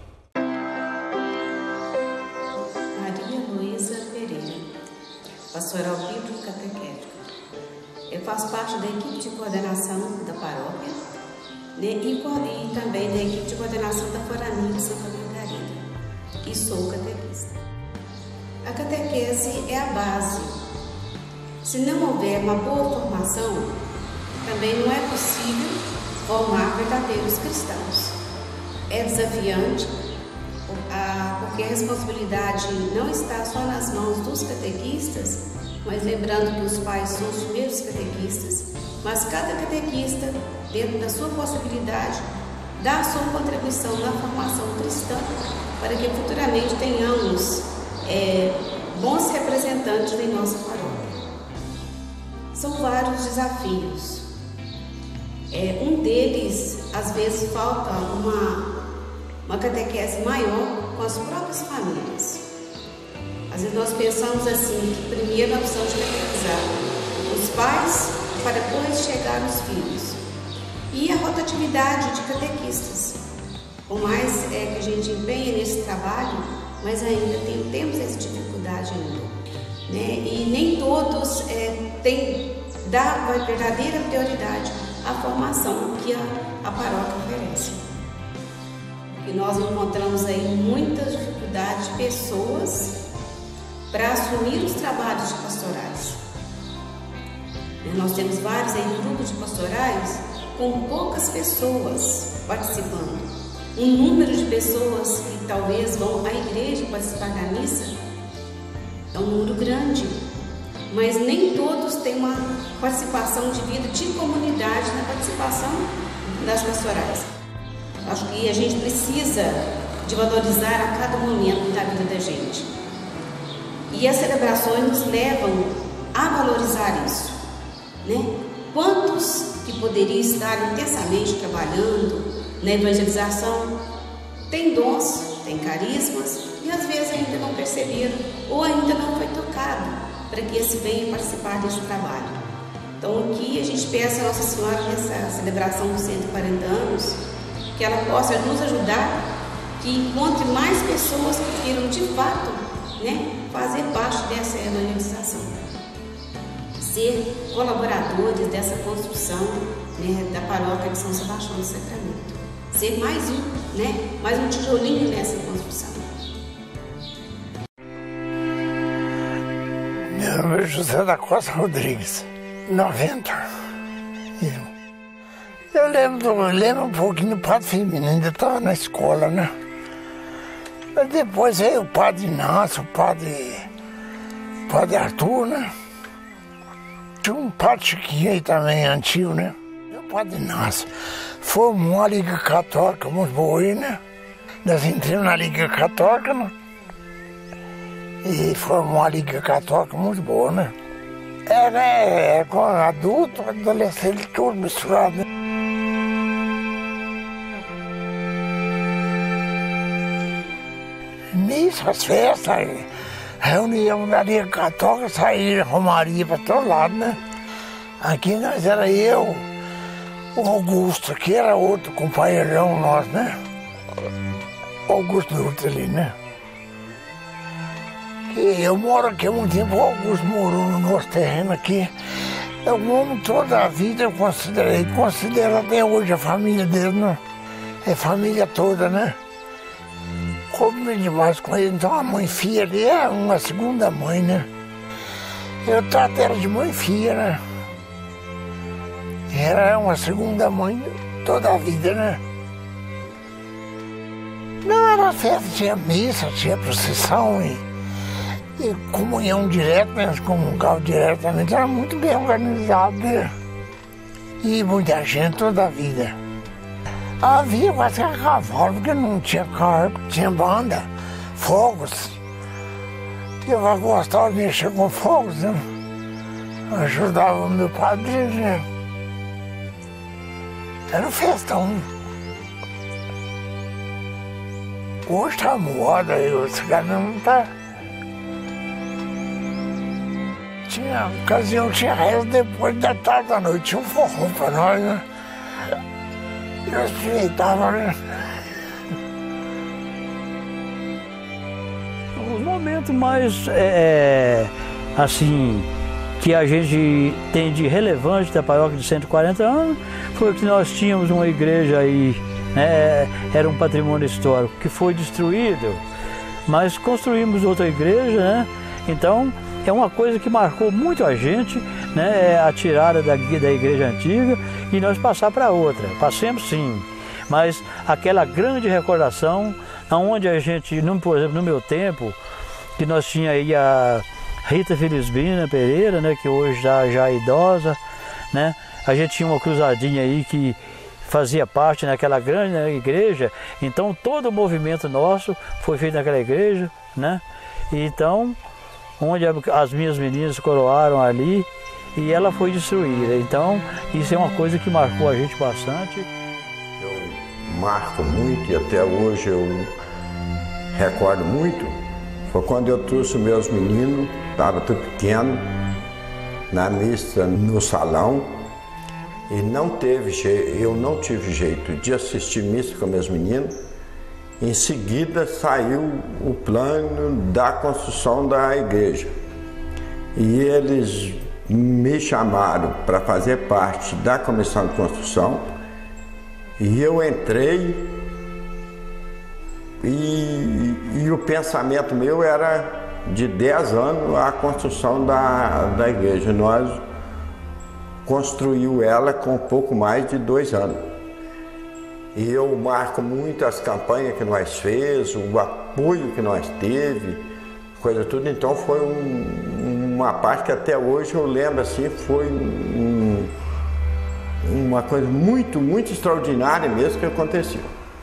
Maria Luísa Pereira, pastoral bíblico catequético. Eu faço parte da equipe de coordenação da paróquia, né, e também da equipe de coordenação da Forania de Santa Margarida. E sou catequista. A catequese é a base. Se não houver uma boa formação, também não é possível formar verdadeiros cristãos. É desafiante, porque a responsabilidade não está só nas mãos dos catequistas, mas lembrando que os pais são os primeiros catequistas, mas cada catequista, dentro da sua possibilidade, dá a sua contribuição na formação cristã, para que futuramente tenhamos bons representantes em nossa paróquia. São vários desafios. Um deles, às vezes, falta uma catequese maior com as próprias famílias. Às vezes nós pensamos assim, que primeiro nós precisamos catequizar os pais para depois chegar os filhos. E a rotatividade de catequistas. Por mais que a gente empenhe nesse trabalho, mas ainda temos essa dificuldade ainda. Né? E nem todos dá verdadeira prioridade à formação que a paróquia oferece. E nós encontramos aí muita dificuldade de pessoas para assumir os trabalhos de pastorais. Nós temos vários aí grupos de pastorais com poucas pessoas participando. Um número de pessoas que talvez vão à igreja participar da missa é um número grande, mas nem todos têm uma participação de vida de comunidade na participação das pastorais. Acho que a gente precisa de valorizar a cada momento da vida da gente. E as celebrações nos levam a valorizar isso, né? Quantos que poderiam estar intensamente trabalhando na evangelização têm dons, têm carismas e às vezes ainda não perceberam ou ainda não foi tocado para que esse venha participar desse trabalho. Então aqui a gente peça a Nossa Senhora nessa celebração dos 140 anos que ela possa nos ajudar, que encontre mais pessoas que queiram de fato, né, fazer parte dessa evangelização, ser colaboradores dessa construção, né, da paróquia de São Sebastião do Sacramento, ser mais um tijolinho nessa construção. Meu nome é José da Costa Rodrigues, 90. Eu lembro um pouquinho do Padre Firmino, ainda estava na escola, né? Mas depois veio o Padre Inácio, o Padre Arthur, né? Tinha um padre Chiquinho aí também, antigo, né? O padre Inácio formou uma Liga Católica muito boa aí, né? Nós entramos na Liga Católica, né? E formou uma Liga Católica muito boa, né? Era com adulto, adolescente, tudo misturado, né? Missas, festas, reunião da Liga Católica, saía romaria para todo lado, né? Aqui nós era eu, o Augusto, que era outro companheirão nosso, né? Augusto Dutra ali, né? E eu moro aqui há muito tempo, o Augusto morou no nosso terreno aqui. Eu amo toda a vida, eu considero até hoje a família dele, né? É família toda, né? Como demais com ele, então a mãe filha ali é uma segunda mãe, né? Eu trato ela de mãe filha, né? Ela é uma segunda mãe toda a vida, né? Não, era festa, tinha missa, tinha procissão e comunhão direta, né? Comungava diretamente, era muito bem organizado, né? E muita gente toda a vida. Havia quase que a cavalo, porque não tinha carro, tinha banda, fogos. Eu gostava de mexer com fogos, né? Ajudava o meu padre, né? Era um festão. Hoje tá moda, os caras não tá. Tinha ocasião, tinha resto depois da tarde da noite, tinha um forró pra nós, né? Eu aproveitava, né? Os momentos mais, assim, que a gente tem de relevante da paróquia de 140 anos, foi que nós tínhamos uma igreja aí, né? Era um patrimônio histórico que foi destruído, mas construímos outra igreja, né? Então, é uma coisa que marcou muito a gente, né? A tirada da igreja antiga e nós passar para outra. Passemos sim, mas aquela grande recordação, onde a gente, por exemplo, no meu tempo, que nós tínhamos aí a Rita Felizbina Pereira, né? Que hoje já é idosa, né? A gente tinha uma cruzadinha aí que fazia parte naquela grande, né, igreja, então todo o movimento nosso foi feito naquela igreja, né? Então, onde as minhas meninas coroaram ali e ela foi destruída. Então, isso é uma coisa que marcou a gente bastante. Eu marco muito e até hoje eu recordo muito. Foi quando eu trouxe meus meninos, estava tudo pequeno, na missa no salão. E eu não tive jeito de assistir missa com meus meninos. Em seguida saiu o plano da construção da igreja. E eles me chamaram para fazer parte da comissão de construção. E eu entrei e o pensamento meu era de 10 anos a construção da igreja. Nós construiu ela com pouco mais de 2 anos. E eu marco muito as campanhas que nós fez, o apoio que nós teve, coisa tudo. Então foi uma parte que até hoje eu lembro assim, foi uma coisa muito, muito extraordinária mesmo que aconteceu.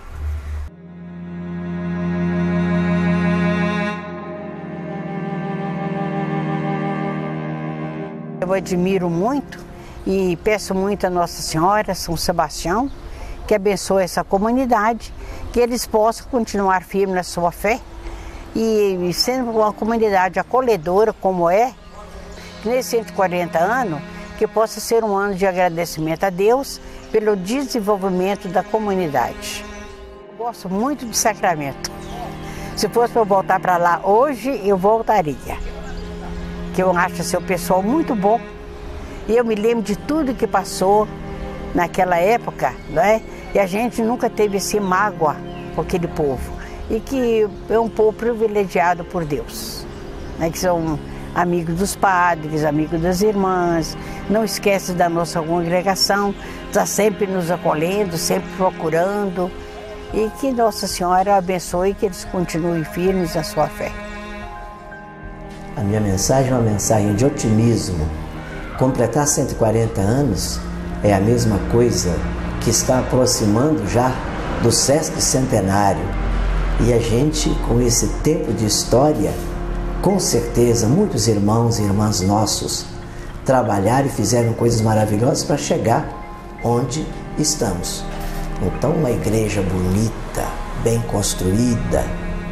Eu admiro muito e peço muito a Nossa Senhora, São Sebastião, que abençoe essa comunidade, que eles possam continuar firmes na sua fé e sendo uma comunidade acolhedora como é, que nesses 140 anos, que possa ser um ano de agradecimento a Deus pelo desenvolvimento da comunidade. Eu gosto muito de Sacramento. Se fosse para eu voltar para lá hoje, eu voltaria. Que eu acho seu pessoal muito bom. E eu me lembro de tudo que passou naquela época, não é? E a gente nunca teve esse mágoa com aquele povo. E que é um povo privilegiado por Deus, né? Que são amigos dos padres, amigos das irmãs, não esquece da nossa congregação, está sempre nos acolhendo, sempre procurando. E que Nossa Senhora abençoe e que eles continuem firmes na sua fé. A minha mensagem é uma mensagem de otimismo, Completar 140 anos é a mesma coisa que está aproximando já do Sesc Centenário. E a gente, com esse tempo de história, com certeza muitos irmãos e irmãs nossos trabalharam e fizeram coisas maravilhosas para chegar onde estamos. Então, uma igreja bonita, bem construída,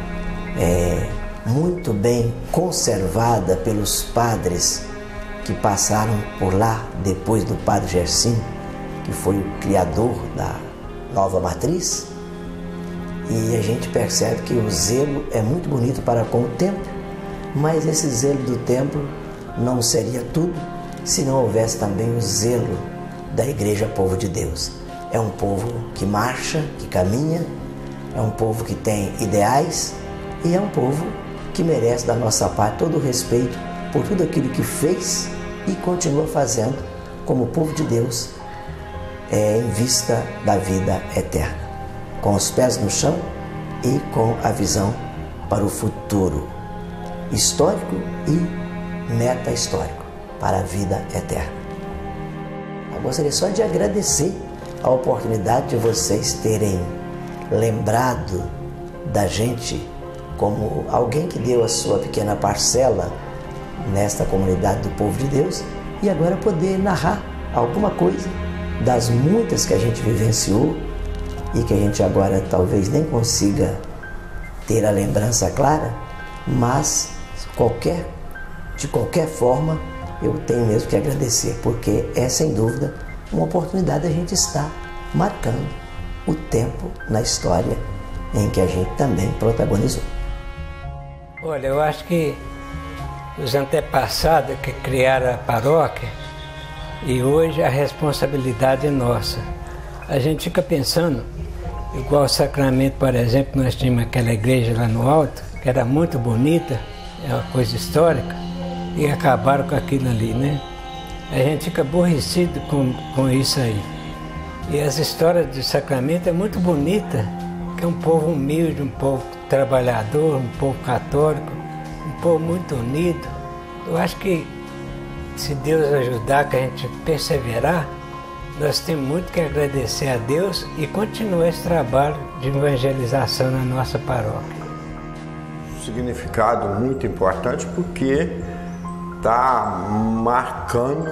muito bem conservada pelos padres que passaram por lá depois do padre Gersim, que foi o criador da nova matriz. E a gente percebe que o zelo é muito bonito para com o templo, mas esse zelo do templo não seria tudo se não houvesse também o zelo da Igreja Povo de Deus. É um povo que marcha, que caminha, é um povo que tem ideais e é um povo que merece da nossa parte todo o respeito por tudo aquilo que fez e continua fazendo como povo de Deus em vista da vida eterna, com os pés no chão e com a visão para o futuro histórico e meta-histórico para a vida eterna. Eu gostaria só de agradecer a oportunidade de vocês terem lembrado da gente como alguém que deu a sua pequena parcela nesta comunidade do povo de Deus e agora poder narrar alguma coisa das muitas que a gente vivenciou e que a gente agora talvez nem consiga ter a lembrança clara, mas de qualquer forma eu tenho mesmo que agradecer, porque é sem dúvida uma oportunidade a gente estar marcando o tempo na história em que a gente também protagonizou. Olha, eu acho que os antepassados que criaram a paróquia e hoje a responsabilidade é nossa. A gente fica pensando, igual o Sacramento, por exemplo, nós tínhamos aquela igreja lá no alto, que era muito bonita, é uma coisa histórica, e acabaram com aquilo ali, né? A gente fica aborrecido com isso aí. E as histórias do Sacramento é muito bonita, que é um povo humilde, um povo trabalhador, um povo católico, um povo muito unido. Eu acho que se Deus ajudar, que a gente perseverar, nós temos muito que agradecer a Deus e continuar esse trabalho de evangelização na nossa paróquia. Significado muito importante porque está marcando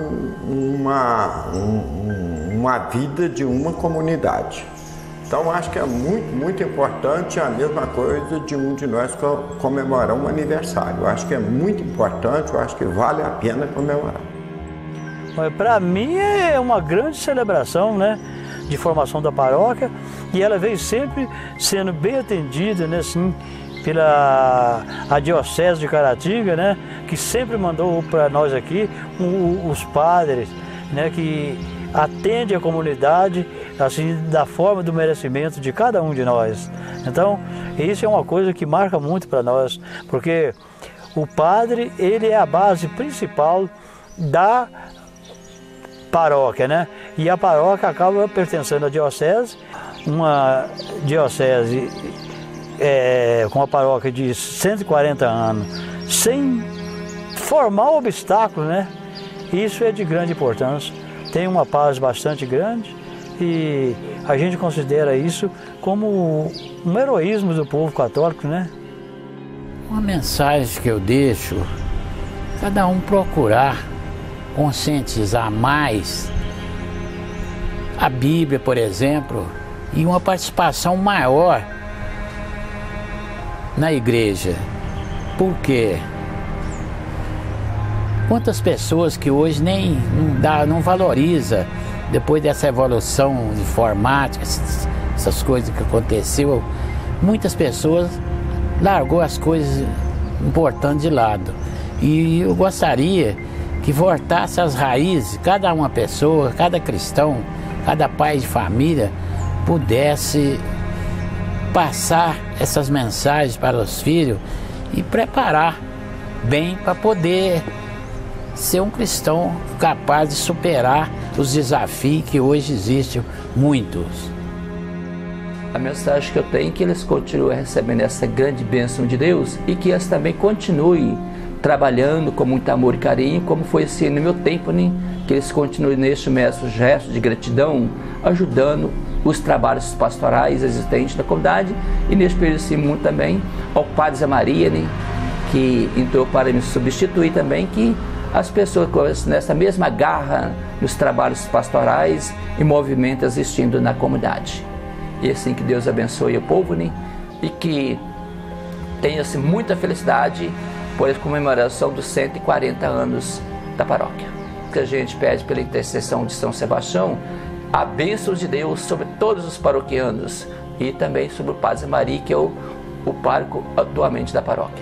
uma vida de uma comunidade. Então acho que é muito importante a mesma coisa de um de nós comemorar um aniversário. Eu acho que é muito importante, eu acho que vale a pena comemorar. Para mim é uma grande celebração, né, de formação da paróquia, e ela veio sempre sendo bem atendida, né, assim, pela Diocese de Caratinga, né, que sempre mandou para nós aqui os padres, né, que atende a comunidade assim da forma do merecimento de cada um de nós. Então, isso é uma coisa que marca muito para nós, porque o padre, ele é a base principal da paróquia, né? E a paróquia acaba pertencendo à diocese, uma diocese com a paróquia de 140 anos, sem formar obstáculo, né? Isso é de grande importância. Tem uma paz bastante grande e a gente considera isso como um heroísmo do povo católico, né? Uma mensagem que eu deixo, cada um procurar conscientizar mais a Bíblia, por exemplo, e uma participação maior na igreja. Por quê? Quantas pessoas que hoje não valoriza, depois dessa evolução informática, essas coisas que aconteceu, muitas pessoas largou as coisas importantes de lado. E eu gostaria que voltasse às raízes, cada uma pessoa, cada cristão, cada pai de família pudesse passar essas mensagens para os filhos e preparar bem para poder ser um cristão capaz de superar os desafios que hoje existem muitos. A mensagem que eu tenho é que eles continuem recebendo essa grande bênção de Deus e que eles também continuem trabalhando com muito amor e carinho, como foi assim no meu tempo, né? Que eles continuem neste mesmo gesto de gratidão, ajudando os trabalhos pastorais existentes na comunidade, e neste período assim, muito também ao Padre Zé Maria, né? Que entrou para me substituir também, que as pessoas nessa mesma garra nos trabalhos pastorais e movimentos existindo na comunidade. E assim que Deus abençoe o povo, né? E que tenha-se muita felicidade por a comemoração dos 140 anos da paróquia. Que a gente pede pela intercessão de São Sebastião a bênção de Deus sobre todos os paroquianos e também sobre o Padre Zé Maria, que é o pároco atualmente da paróquia.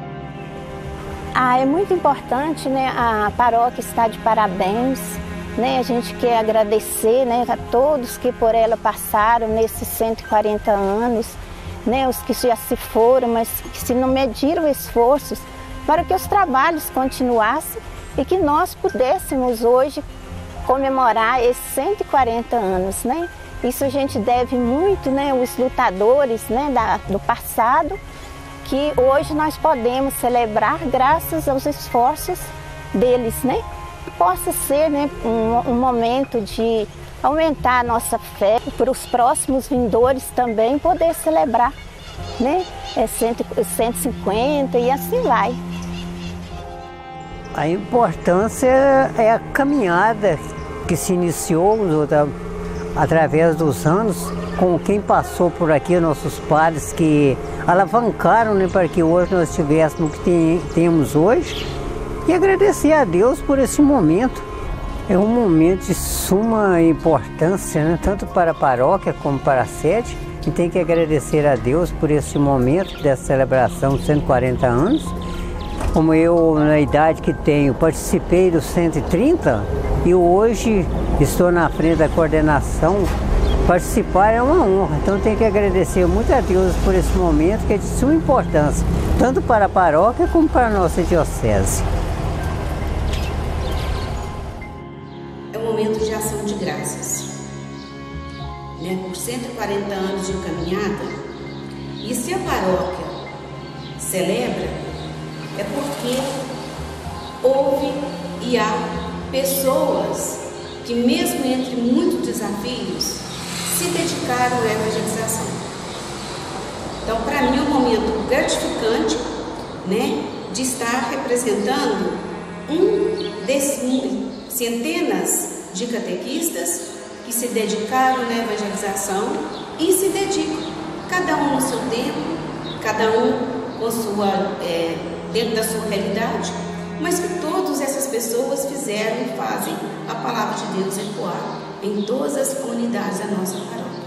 É muito importante, né? A paróquia está de parabéns, né? A gente quer agradecer, né, a todos que por ela passaram nesses 140 anos, né? Os que já se foram, mas que se não mediram esforços para que os trabalhos continuassem e que nós pudéssemos hoje comemorar esses 140 anos, né? Isso a gente deve muito, né, os lutadores, né, do passado, que hoje nós podemos celebrar graças aos esforços deles, né? Possa ser, né, um momento de aumentar a nossa fé para os próximos vindores também poder celebrar, né? 150 e assim vai. A importância é a caminhada que se iniciou através dos anos com quem passou por aqui, nossos padres que alavancaram, né, para que hoje nós tivéssemos o que temos hoje, e agradecer a Deus por esse momento. É um momento de suma importância, né, tanto para a paróquia como para a sede, e tem que agradecer a Deus por esse momento dessa celebração de 140 anos. Como eu, na idade que tenho, participei dos 130 e hoje estou na frente da coordenação, participar é uma honra. Então tenho que agradecer muito a Deus por esse momento que é de suma importância, tanto para a paróquia como para a nossa diocese. É um momento de ação de graças, né? Por 140 anos de caminhada, e se a paróquia celebra, é porque houve e há pessoas que, mesmo entre muitos desafios, se dedicaram à evangelização. Então, para mim é um momento gratificante, né, de estar representando centenas de catequistas que se dedicaram na evangelização e se dedicam, cada um no seu tempo, cada um com sua dentro da sua realidade, mas que todas essas pessoas fizeram e fazem a palavra de Deus ecoar em todas as comunidades da nossa paróquia.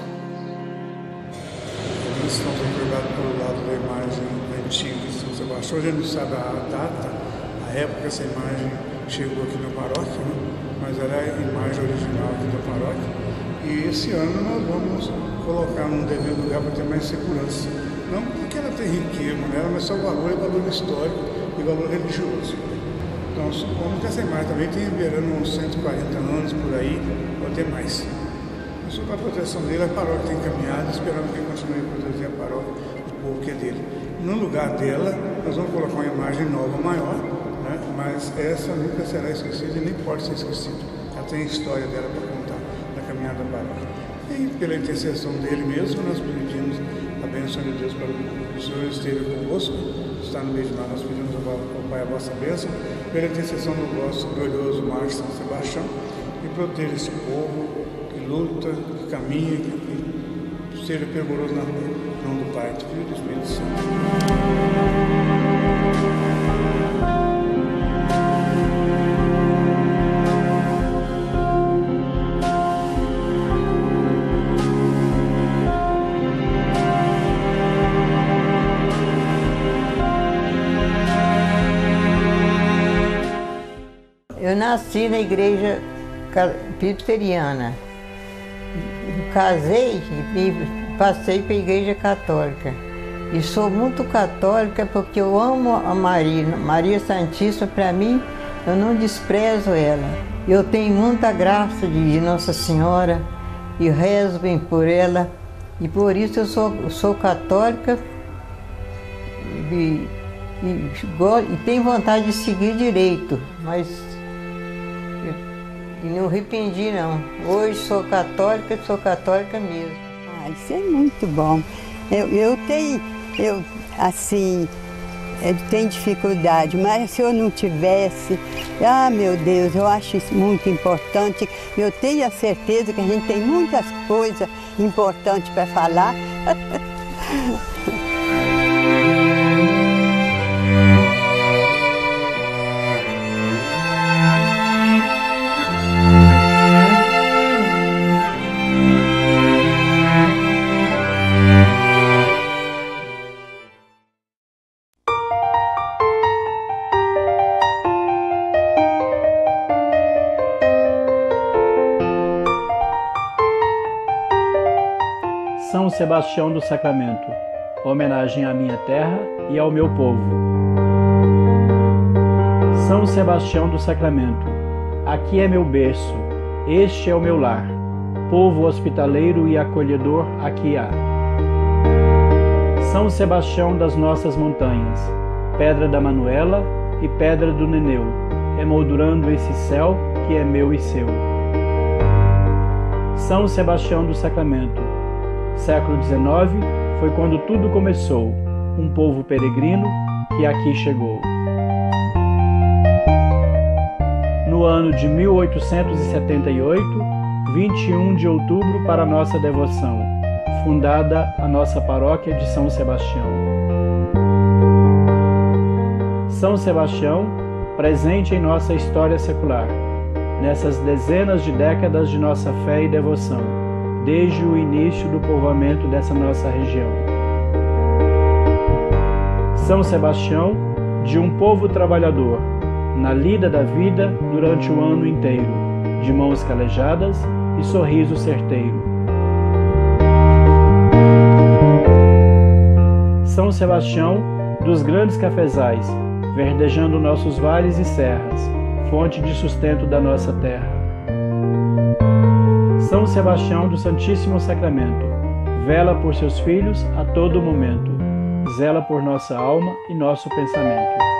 Nós estamos recordados pelo lado da imagem antiga de São Sebastião. A gente não sabe a data, a época que essa imagem chegou aqui na paróquia, né? Mas era a imagem original aqui da paróquia. E esse ano nós vamos colocar num devido lugar para ter mais segurança. Não porque ela tem riqueza, né? Mas só valor histórico e valor religioso. Então, supondo que essa imagem também tenha beirando uns 140 anos por aí, ou até mais. Isso para a proteção dele, a paróquia tem caminhado, esperando que ele continue a proteger a paróquia, o povo que é dele. No lugar dela, nós vamos colocar uma imagem nova, maior, né? Mas essa nunca será esquecida e nem pode ser esquecida. Ela tem a história dela para contar na caminhada da paróquia. E pela intercessão dele mesmo, nós pedimos a bênção de Deus para o Senhor esteja convosco, está no meio de nós, nós pedimos ao Pai a vossa bênção, pela intercessão do vosso glorioso Mártir São Sebastião, e proteja esse povo que luta, que caminha, que seja fervoroso na fé. Em nome do Pai, do Filho e do Espírito Santo. Eu nasci na igreja presbiteriana, casei e passei para a igreja católica. E sou muito católica porque eu amo a Maria Santíssima. Para mim, eu não desprezo ela. Eu tenho muita graça de Nossa Senhora e rezo bem por ela. E por isso eu sou católica e e tenho vontade de seguir direito, mas não arrependi não. Hoje sou católica mesmo. Isso é muito bom. Eu tenho dificuldade, mas se eu não tivesse, meu Deus, eu acho isso muito importante. Eu tenho a certeza que a gente tem muitas coisas importantes para falar. São Sebastião do Sacramento, homenagem à minha terra e ao meu povo. São Sebastião do Sacramento, aqui é meu berço, este é o meu lar, povo hospitaleiro e acolhedor aqui há. São Sebastião das nossas montanhas, pedra da Manuela e pedra do Neneu, emoldurando esse céu que é meu e seu. São Sebastião do Sacramento, século XIX foi quando tudo começou, um povo peregrino que aqui chegou. No ano de 1878, 21 de outubro para nossa devoção, fundada a nossa paróquia de São Sebastião. São Sebastião, presente em nossa história secular, nessas dezenas de décadas de nossa fé e devoção, desde o início do povoamento dessa nossa região. São Sebastião, de um povo trabalhador, na lida da vida durante o ano inteiro, de mãos calejadas e sorriso certeiro. São Sebastião, dos grandes cafezais, verdejando nossos vales e serras, fonte de sustento da nossa terra. São Sebastião do Santíssimo Sacramento, vela por seus filhos a todo momento, zela por nossa alma e nosso pensamento.